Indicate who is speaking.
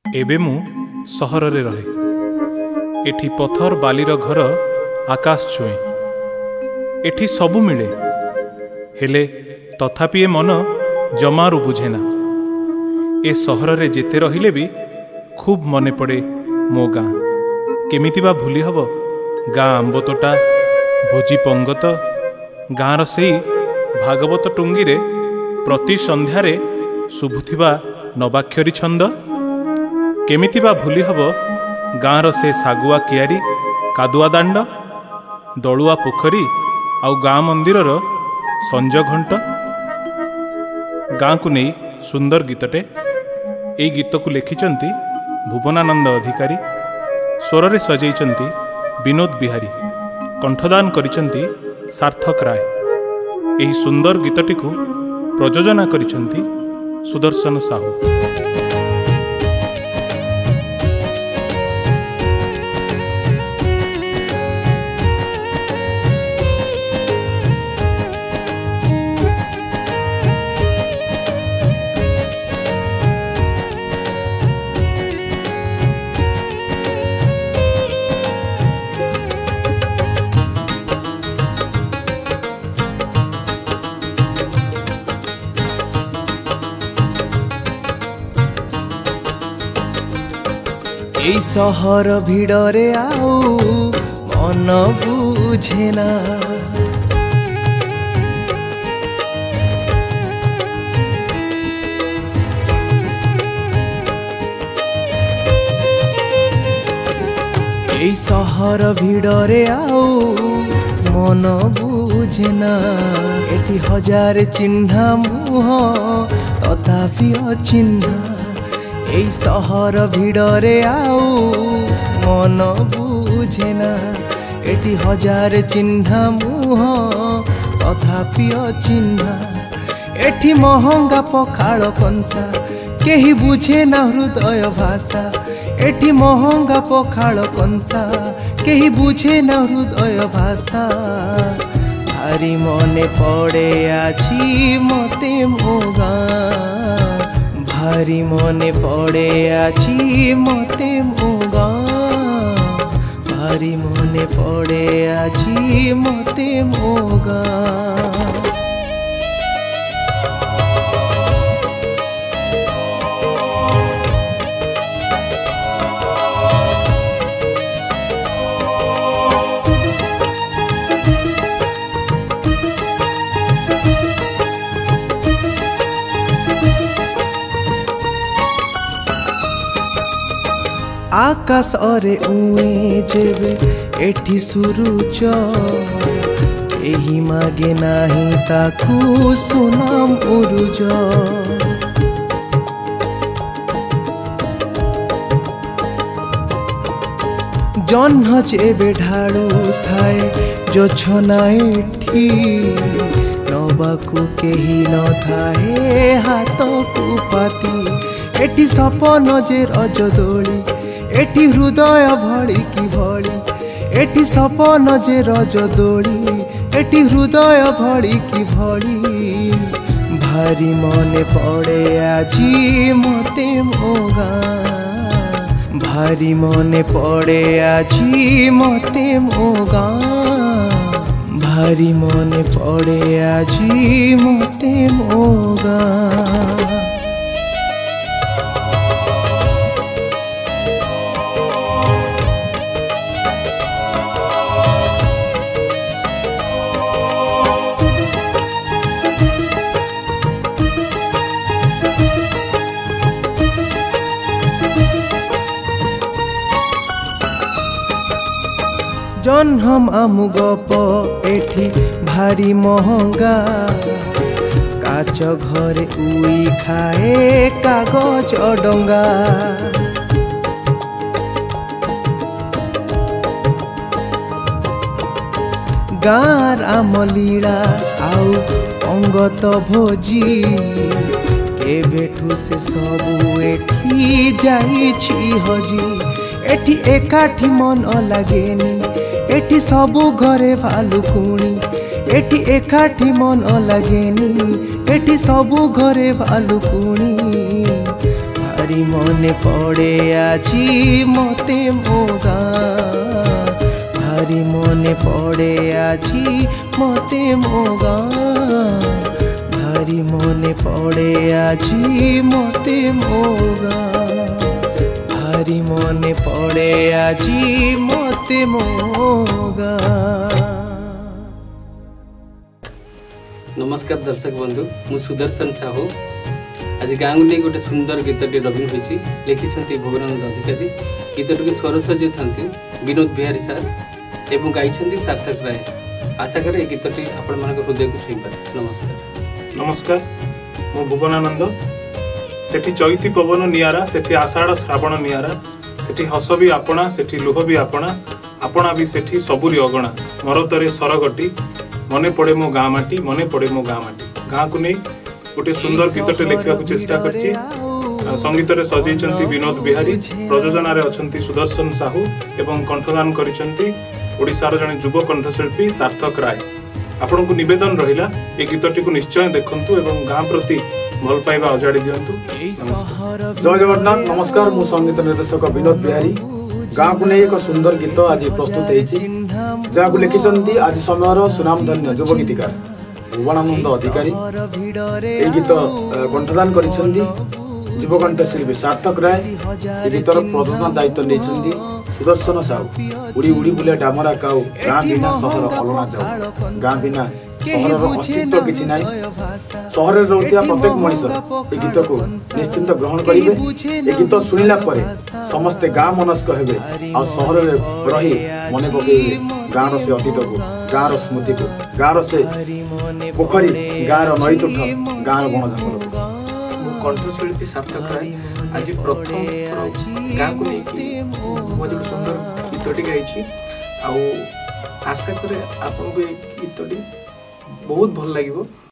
Speaker 1: एबे मु सहर रे रहे। एठी पथर बालीर घर आकाश छुए। एठी सबु मिले, हेले तथापि ए मन जमारू बुझेना। ए सहर रे जेते रहिले भी खूब मने पड़े मो गाँ। केमिति बा भूली हब गाँ आंब तोटा, भोजी पंगत, गाँर सेई भागवत टुंगी रे प्रति संध्यारे शुभुथिबा नवाक्षरी छंद। केमिति बा भूली हब गाँर से सागुआ कियारी, कादुआ दांड, दलुआ पोखरी आउ गाँ मंदिरर संज घंट। गाँ को नहीं सुंदर गीतटे। यही गीत को लिखिचंती भुवनानंद अधिकारी, स्वर रे सजैचंती विनोद बिहारी, कंठदान करिचंती सार्थक राय। यही सुंदर गीतटी को प्रयोजना करिचंती सुदर्शन साहू।
Speaker 2: এই सहर भिड़रे आउ मन बुझेना। এই सहर भिड़रे आउ मन बुझेना। एटी हजार चिन्ह मुह तथापि अचिन्ह। এই सहर भिड़रे आउ मन बुझेना। एटी हजार चिन्ह मुह तथापि अचिन्ह। एठी महंगा पखाड़ कंसा केही बुझे ना हृदय भाषा। एठी महंगा पखाड़ कंसा केही बुझे ना हृदय भाषा। भारी मने पड़े आछि मते मो गाँ। भारी मने पड़े आछि मते मो गाँ। भारी मने पड़े आछि मते मो गाँ। आकाश अरे उए जेबे एठी सुरुच। एही मागे नाही ताकू सुनाम उरुज। जह्न जेबे ढाड़ू थाए जो छना एठी। नबाकू केही न थाए हाथ को पाती। एठी सपन जे रज दोली, एठी हृदय भड़ी की भड़ी। एठी सपन जे रज दोली, एठी हृदय भड़ी की भड़ी। भारी मने पड़े आजी मते मो गाँ। भारी मने पड़े आजी मते मो गाँ। भारी मने पड़े आजी मते मो गाँ। जन्म आमु गप एठी भारी महंगा। काच घरे उई खाए कागज डंगा। गाँर आम लीला आउ अंगत भोजी। एबेठू से सबू एठी जाइछि हजी। एठी एकाठी मन लागेनी, एठी सबू घरे भालुकुणी। एठी एकाठी मन लागेनी, एठी सबू घरे भालुकुणी। भारी मने पड़े आजी मते मो गाँ भारी मने पड़े आजी मते मो गाँ भारी मने पड़े आजी मते मो गाँ भारी मने पड़े आजी मते मो गाँ।
Speaker 3: नमस्कार दर्शक बंधु मु सुदर्शन साहू आज गाँव को नहीं गोटे सुंदर गीतटी डबिंग होती लिखिं भुवनानंद अधिकारी गीतटी के स्वर सजाई था विनोद बिहारी सार एवं गाई सार्थक राय। आशा करे गीतटी आपण मान हृदय को छुई पारे। नमस्कार।
Speaker 1: नमस्कार मु भुवनानंद सेठी चैती पवन नियारा सेठी आषाढ़ श्रावण नियारा सेठी हस भी आपणा सेठी लुह भी आपणा आपणा भी सेठी सबुरी अगणा मरतरे सरगटी मने पड़े मो गाँ माटी मने पड़े मो गाँ माटी गाँ को नहीं गोटे सुंदर गीतटे लिखा चेष्टा करछि। संगीत रे सजैछन्ति विनोद बिहारी प्रयोजन रे अछन्ति सुदर्शन साहू एवं कंठदान करिछन्ति ओडिसार जने युव कंठशिल्पी सार्थक राय। आपण को निवेदन रहिला ए गीतटी को निश्चय देखंतु एवं गाँ प्रति भल पाइबा अजाड़ी दियंतु।
Speaker 4: जय जगन्नाथ। नमस्कार मु संगीत निर्देशक विनोद बिहारी गाँ को नहीं एक सुंदर गीत आज प्रस्तुत होती जहाँ को लिखिं आज समय सुनामधन्य युव गीतिकार भुवनानंद अधिकारी। ये गीत कंठदान कर युव कंठशिल्पी सार्थक राय। ये गीतर प्रदर्शन दायित्व नहीं सुदर्शन साहू। उड़ी उड़ी बुले डामरा काऊ गाँ बिना सहर अलना जाऊ गाँ बिना सहर अस्तित्व किसी ना सहर रोकता प्रत्येक मनीष ये गीत को निश्चिंत ग्रहण करेंगे। ये गीत शुणिला समस्ते गाँ मनस्क हेबे आ सहर रही मने पकड़े गाँव से अतीत को गाँव स्मृति को गाँव से पोखरी गाँव नई तुठ गाँव बण जंगल
Speaker 3: कंठशिल्पी सार्थक राय आज प्रथम गाँ को लेकिन बहुत सुंदर गीतटी गाई आशा करे आपको गीतटी बहुत भल लगे।